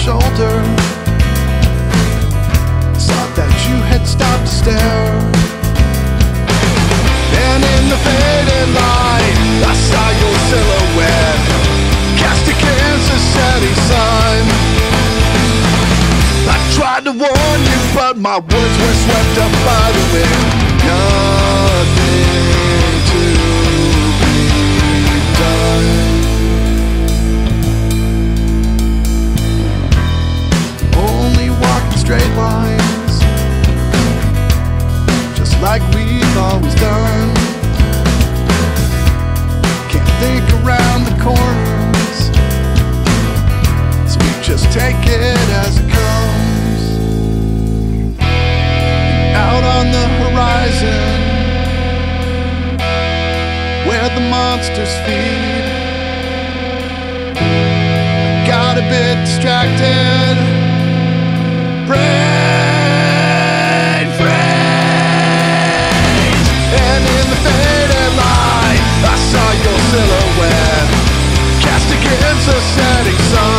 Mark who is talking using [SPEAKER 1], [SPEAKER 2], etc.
[SPEAKER 1] shoulder. Saw that you had stopped to stare. And in the faded light, I saw your silhouette, cast a Kansas City sign. I tried to warn you, but my words were swept up by the wind. Nothing to be done. Only walking straight lines, just like we've always done. Can't think around the corners, so we just take it as it comes. Out on the horizon, where the monsters feed, I got a bit distracted. Brain freeze. And in the faded light, I saw your silhouette, cast against the setting sun.